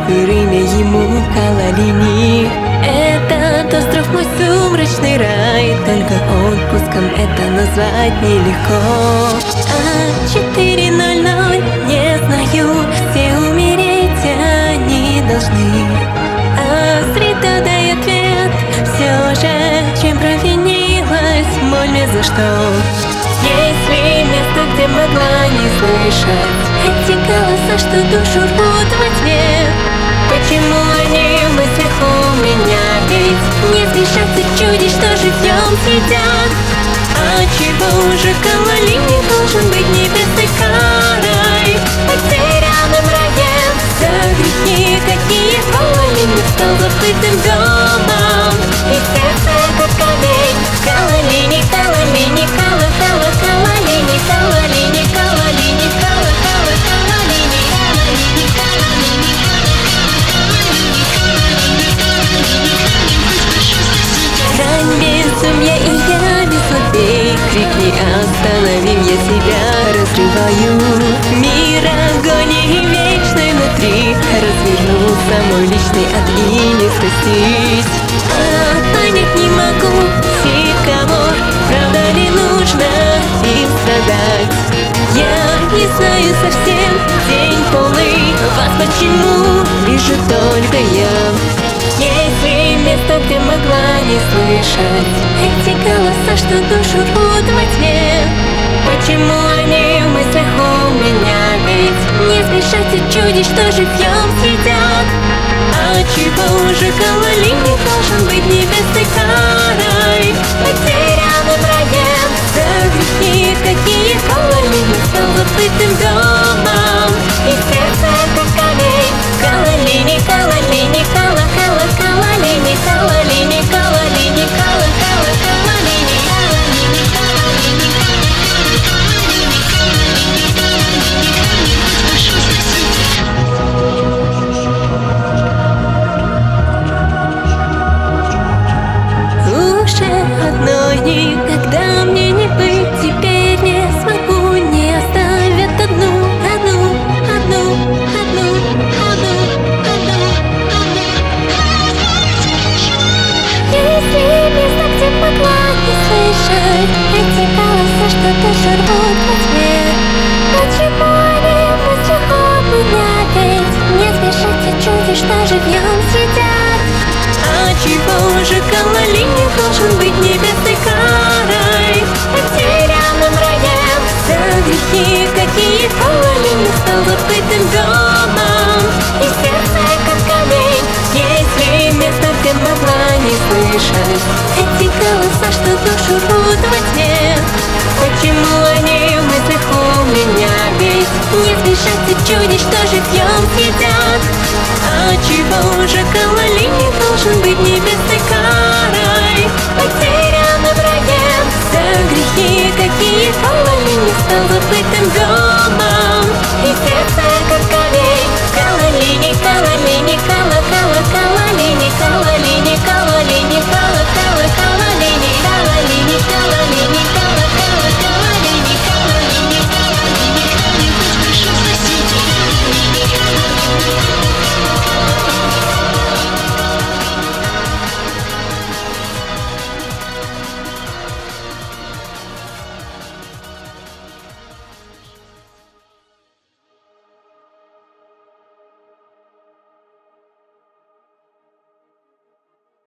имя ему Калалини. Этот остров мой сумрачный рай, только отпуском это назвать нелегко. 4:00, не знаю, все умереть они должны. А среда дай ответ, все же, чем провинилась, моль мне за что. Есть ли место, где могла не слышать эти голоса, что душу рвут во тьме? Почему они в мыслях у меня? Ведь не сбежать от чудищ, что живьем сидят. А чего уже Калалини должен быть небесной карой, потерянным раем за грехи, какие Калалини стал забытым домом. И сердце как камень, Калалини, Калалини, Кала, Кала, Калалини, Калалини, Калалини, Кала, Кала, Калалини, Калалини, Калалини, Рань безумья, и я без слабей, крикни остановим, я себя разрываю. Мир агонии вечной внутри, развернулся мой личный ад и не спастись. Понять не могу, кого, правда ли нужно им страдать? Я не знаю совсем, день полный вас почему вижу только я. Есть ли место, где могла не слышать эти голоса, что душу рвут во тьме? Почему они в мыслях у меня? Ведь не сбежать от чудищ, что живьем сидят. А чего уже Калалини должен быть небесной карой, потерянным раем за грехи, какие Калалини стал забытым домом. И сердце как камень, Калалини, Калалини, Кала, Кала, Калалини, Калалини, Калалини, Кала, Кала, Калалини, Калалини, Калалини, уже одной никогда мне не быть, теперь не смогу, не оставят одну. Если место, где могла не слышать эти голоса, что душу рвут во тьме? Почему они в мыслях у меня? Ведь не сбежать от чудищ, что живьем сидят. А чего уже Калалини должен быть небесной карой, потерянным раем за грехи, какие Калалини стал забытым домом. И сердце как камень, если место, где могла не слышать эти голоса, что душу рвут во тьме? Почему они в мыслях у меня? Ведь не сбежать от чудищ, что живьем сидят. А чего уже Калалини должен быть небесной карой, потерянным раем за грехи, какие Калалини стал забытым домом.